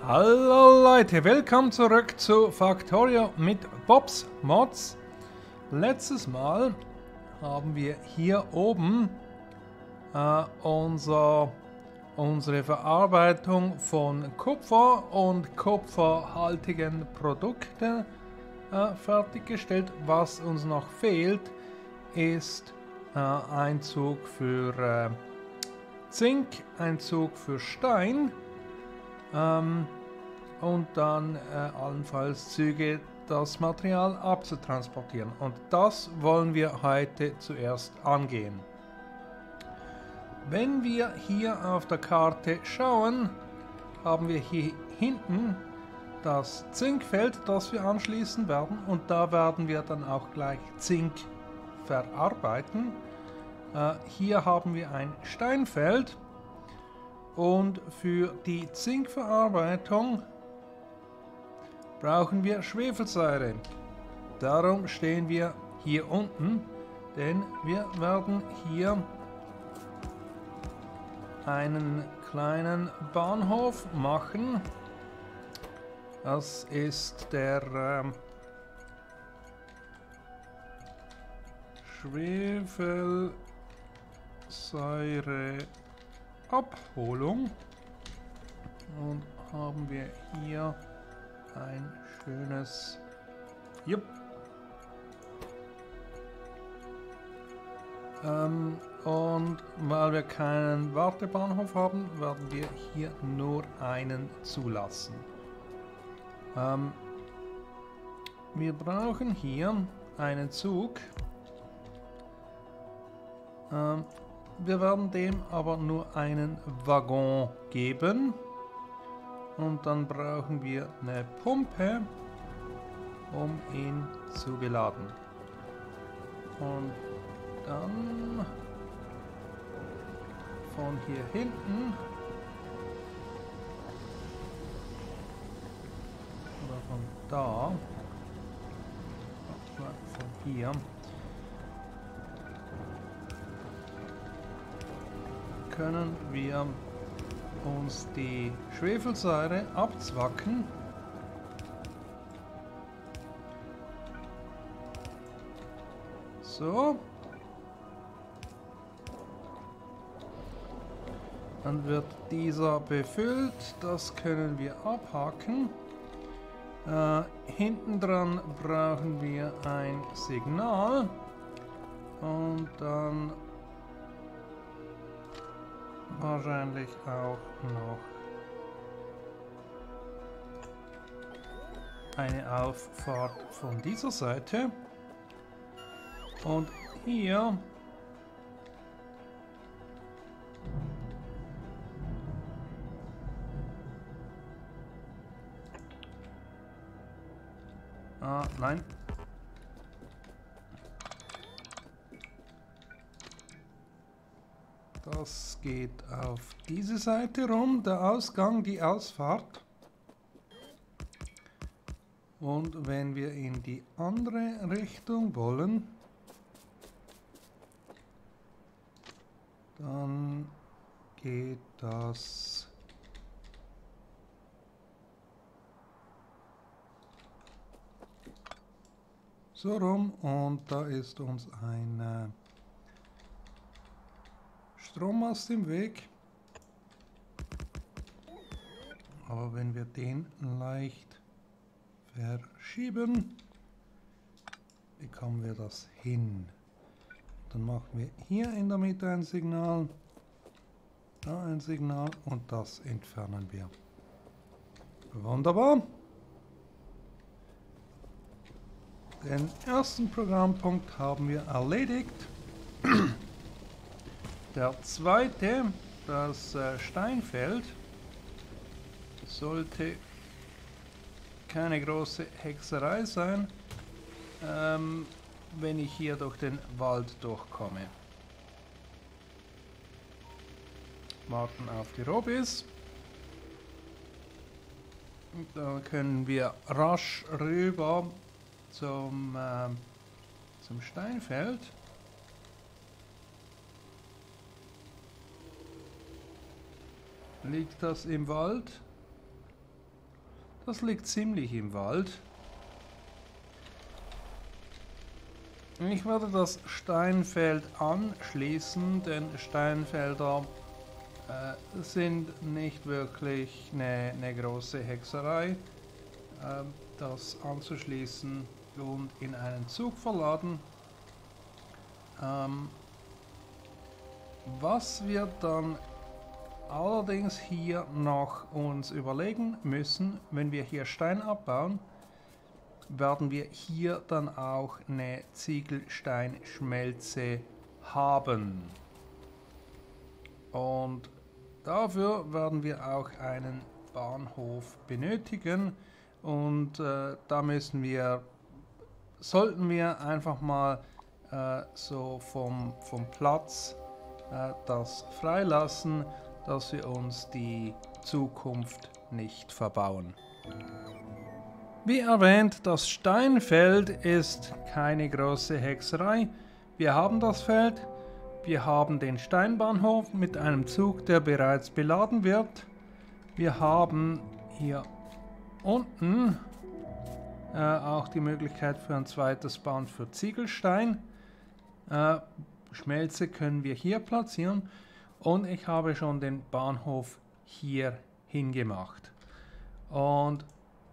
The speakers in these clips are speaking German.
Hallo Leute, willkommen zurück zu Factorio mit Bob's Mods. Letztes Mal haben wir hier oben unsere Verarbeitung von Kupfer und kupferhaltigen Produkten fertiggestellt. Was uns noch fehlt, ist ein Zug für Zink, ein Zug für Stein. Und dann allenfalls Züge, das Material abzutransportieren. Und das wollen wir heute zuerst angehen. Wenn wir hier auf der Karte schauen, haben wir hier hinten das Zinkfeld, das wir anschließen werden. Und da werden wir dann auch gleich Zink verarbeiten. Hier haben wir ein Steinfeld. Und für die Zinkverarbeitung brauchen wir Schwefelsäure. Darum stehen wir hier unten, denn wir werden hier einen kleinen Bahnhof machen. Das ist der Schwefelsäureabholung. Und haben wir hier ein schönes... Jupp. Und weil wir keinen Wartebahnhof haben, werden wir hier nur einen zulassen. Wir brauchen hier einen Zug. Wir werden dem aber nur einen Waggon geben. Und dann brauchen wir eine Pumpe, um ihn zu beladen. Und dann von hier hinten oder von da, von hier, können wir uns die Schwefelsäure abzwacken. So. Dann wird dieser befüllt. Das können wir abhaken. Hinten dran brauchen wir ein Signal. Und dann wahrscheinlich auch noch eine Auffahrt von dieser Seite. Und hier nein. Das geht auf diese Seite rum, der Ausgang, die Ausfahrt. Und wenn wir in die andere Richtung wollen, dann geht das so rum und da ist uns ein Strom aus dem Weg. Aber wenn wir den leicht verschieben, bekommen wir das hin. Dann machen wir hier in der Mitte ein Signal, da ein Signal und das entfernen wir. Wunderbar. Den ersten Programmpunkt haben wir erledigt. Der zweite, das Steinfeld, sollte keine große Hexerei sein, wenn ich hier durch den Wald durchkomme. Warten auf die Robis. Und da können wir rasch rüber zum Steinfeld. Liegt das im Wald? Das liegt ziemlich im Wald. Ich werde das Steinfeld anschließen, denn Steinfelder sind nicht wirklich eine große Hexerei. Das anzuschließen und in einen Zug verladen. Was wir dann allerdings hier noch uns überlegen müssen, wenn wir hier Stein abbauen, werden wir hier dann auch eine Ziegelsteinschmelze haben. Und dafür werden wir auch einen Bahnhof benötigen und da sollten wir einfach mal so vom Platz das freilassen, dass wir uns die Zukunft nicht verbauen. Wie erwähnt, das Steinfeld ist keine große Hexerei. Wir haben das Feld, wir haben den Steinbahnhof mit einem Zug, der bereits beladen wird. Wir haben hier unten auch die Möglichkeit für ein zweites Band für Ziegelstein. Schmelze können wir hier platzieren und ich habe schon den Bahnhof hier hingemacht. Und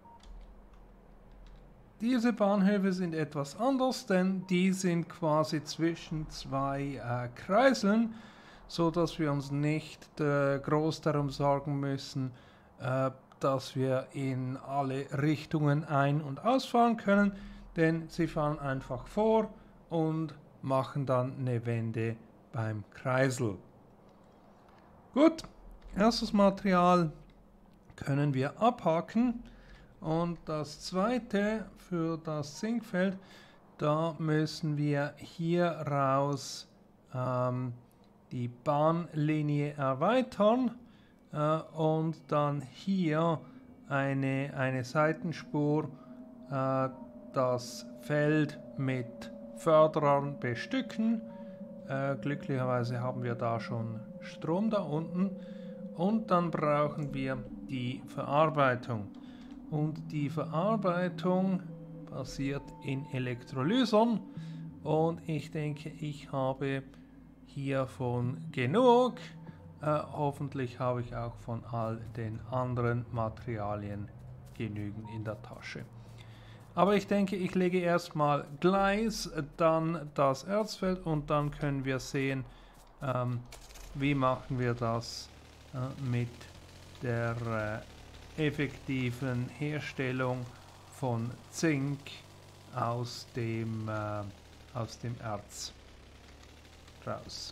diese Bahnhöfe sind etwas anders, denn die sind quasi zwischen zwei Kreiseln, so dass wir uns nicht groß darum sorgen müssen, dass wir in alle Richtungen ein- und ausfahren können, denn sie fahren einfach vor und machen dann eine Wende beim Kreisel. Gut, erstes Material können wir abhaken und das zweite für das Zinkfeld, da müssen wir hier raus die Bahnlinie erweitern und dann hier eine Seitenspur das Feld mit Förderern bestücken. Glücklicherweise haben wir da schon Strom da unten und dann brauchen wir die Verarbeitung. Und die Verarbeitung passiert in Elektrolysern und ich denke, ich habe hiervon genug. Hoffentlich habe ich auch von all den anderen Materialien genügend in der Tasche. Aber ich denke, ich lege erstmal Gleis, dann das Erzfeld und dann können wir sehen, wie machen wir das mit der effektiven Herstellung von Zink aus dem Erz raus.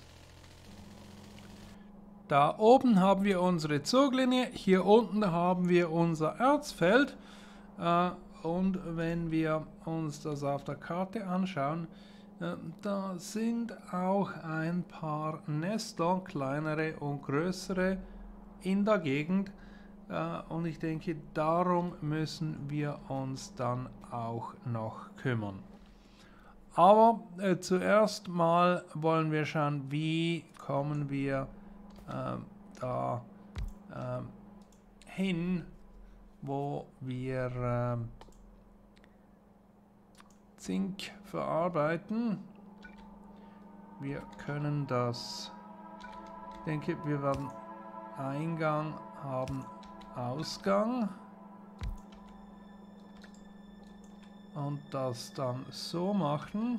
Da oben haben wir unsere Zuglinie, hier unten haben wir unser Erzfeld und wenn wir uns das auf der Karte anschauen, da sind auch ein paar Nester, kleinere und größere, in der Gegend. Und ich denke, darum müssen wir uns dann auch noch kümmern. Aber zuerst mal wollen wir schauen, wie kommen wir da hin, wo wir Zink verarbeiten. Wir können das, ich denke, wir werden Eingang haben, Ausgang und das dann so machen.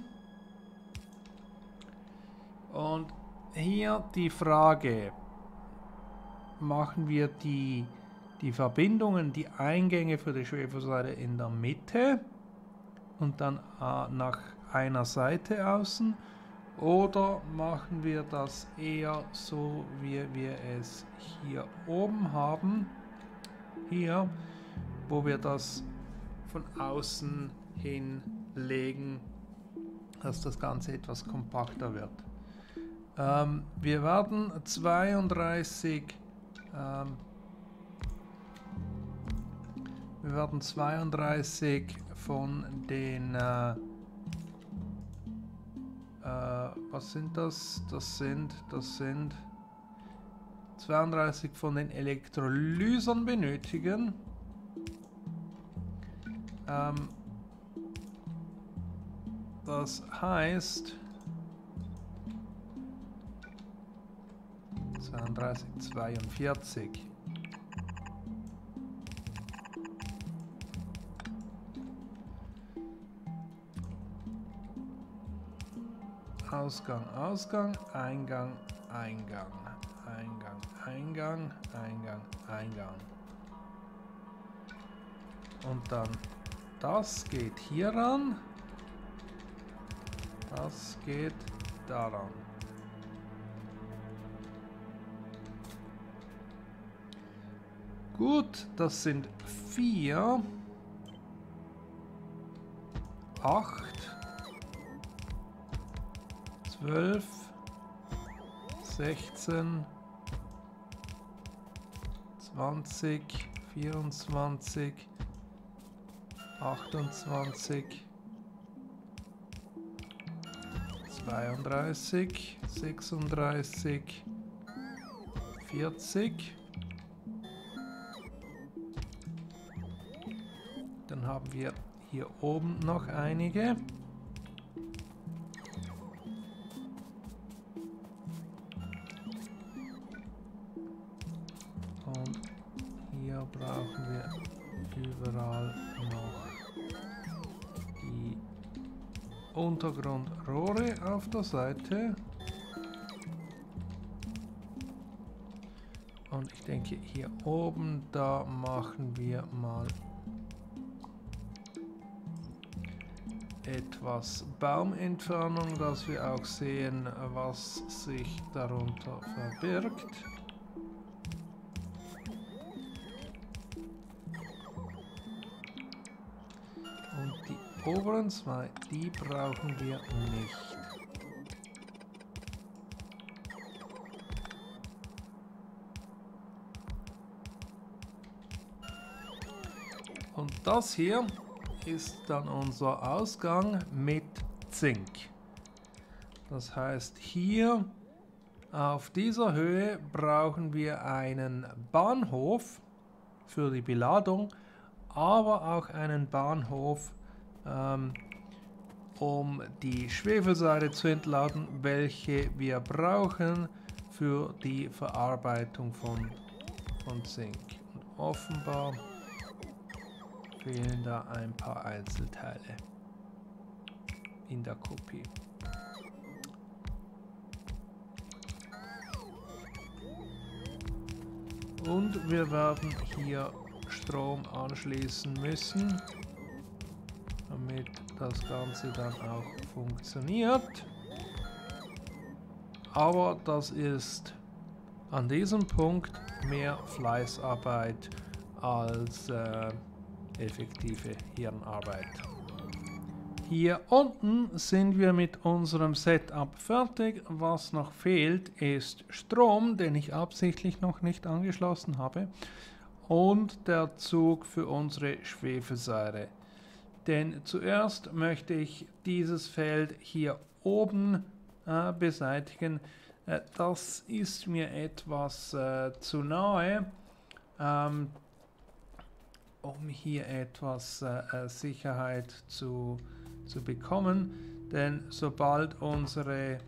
Und hier die Frage, machen wir die Verbindungen, die Eingänge für die Schwefelsäure in der Mitte und dann nach einer Seite außen, oder machen wir das eher so, wie wir es hier oben haben, hier, wo wir das von außen hinlegen, dass das Ganze etwas kompakter wird. Wir werden 32 von den was sind das? Das sind 32 von den Elektrolysern benötigen. Das heißt 32, 42. Ausgang, Ausgang, Eingang, Eingang, Eingang, Eingang, Eingang, Eingang. Und dann das geht hier ran. Das geht daran. Gut, das sind 4, 8, 12, 16, 20, 24, 28, 32, 36, 40. Dann haben wir hier oben noch einige. Und hier brauchen wir überall noch die Untergrundrohre auf der Seite. Und ich denke, hier oben, da machen wir mal etwas Baumentfernung, dass wir auch sehen, was sich darunter verbirgt. Und die oberen zwei, die brauchen wir nicht. Und das hier ist dann unser Ausgang mit Zink. Das heißt, hier auf dieser Höhe brauchen wir einen Bahnhof für die Beladung, aber auch einen Bahnhof, um die Schwefelsäure zu entladen, welche wir brauchen für die Verarbeitung von Zink. Und offenbar fehlen da ein paar Einzelteile in der Kopie. Und wir werden hier Strom anschließen müssen, damit das Ganze dann auch funktioniert. Aber das ist an diesem Punkt mehr Fleißarbeit als effektive Hirnarbeit. Hier unten sind wir mit unserem Setup fertig. Was noch fehlt, ist Strom, den ich absichtlich noch nicht angeschlossen habe, und der Zug für unsere Schwefelsäure. Denn zuerst möchte ich dieses Feld hier oben beseitigen. Das ist mir etwas zu nahe, um hier etwas Sicherheit zu bekommen, denn sobald unsere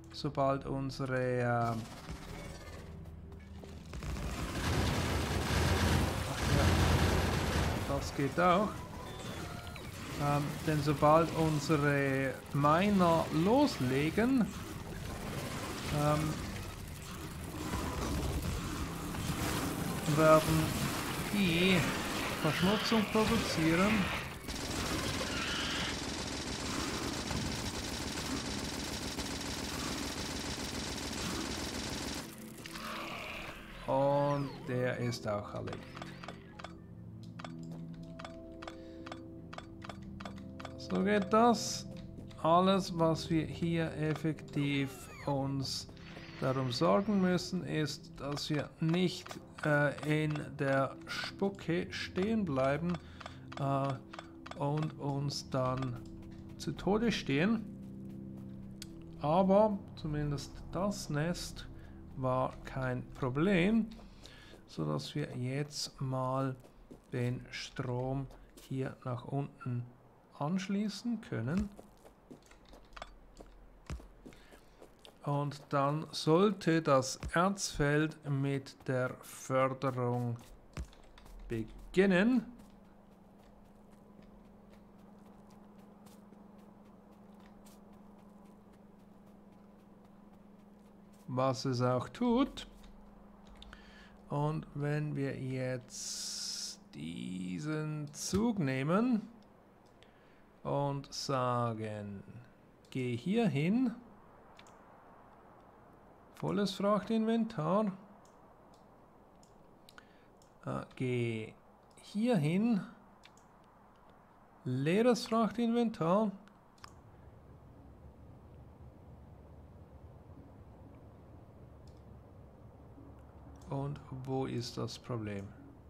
das geht auch, denn sobald unsere Miner loslegen, werden die Verschmutzung produzieren. Und der ist auch erledigt. So geht das. Alles, was wir hier effektiv uns darum sorgen müssen, ist, dass wir nicht in der Spucke stehen bleiben und uns dann zu Tode stehen. Aber zumindest das Nest war kein Problem, sodass wir jetzt mal den Strom hier nach unten anschließen können. Und dann sollte das Erzfeld mit der Förderung beginnen. Was es auch tut. Und wenn wir jetzt diesen Zug nehmen und sagen, geh hier hin, volles Frachtinventar, geh hier hin, leeres Frachtinventar, und wo ist das Problem?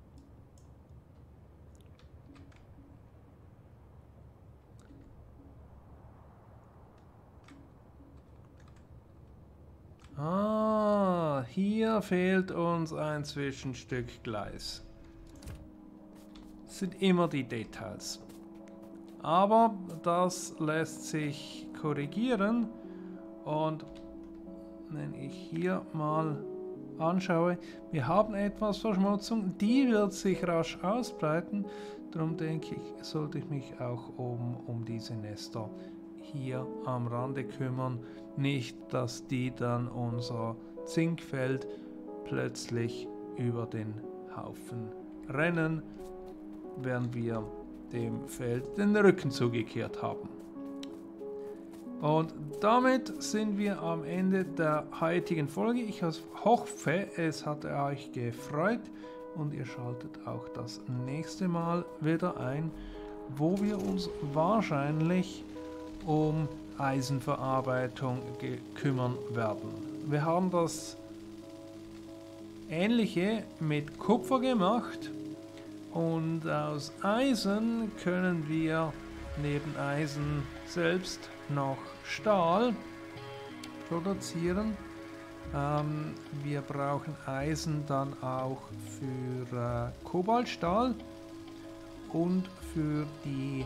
Ah, hier fehlt uns ein Zwischenstück Gleis. Das sind immer die Details. Aber das lässt sich korrigieren. Und wenn ich hier mal anschaue, wir haben etwas Verschmutzung, die wird sich rasch ausbreiten. Darum denke ich, sollte ich mich auch um diese Nester hier am Rande kümmern. Nicht, dass die dann unser Zinkfeld plötzlich über den Haufen rennen, während wir dem Feld den Rücken zugekehrt haben. Und damit sind wir am Ende der heutigen Folge. Ich hoffe, es hat euch gefreut und ihr schaltet auch das nächste Mal wieder ein, wo wir uns wahrscheinlich um Eisenverarbeitung kümmern werden. Wir haben das Ähnliche mit Kupfer gemacht und aus Eisen können wir neben Eisen selbst noch Stahl produzieren. Wir brauchen Eisen dann auch für Kobaltstahl und für die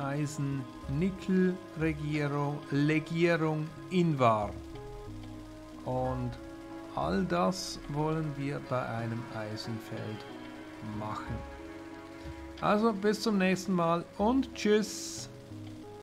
Eisen-Nickel-Legierung Invar. Und all das wollen wir bei einem Eisenfeld machen. Also bis zum nächsten Mal und tschüss!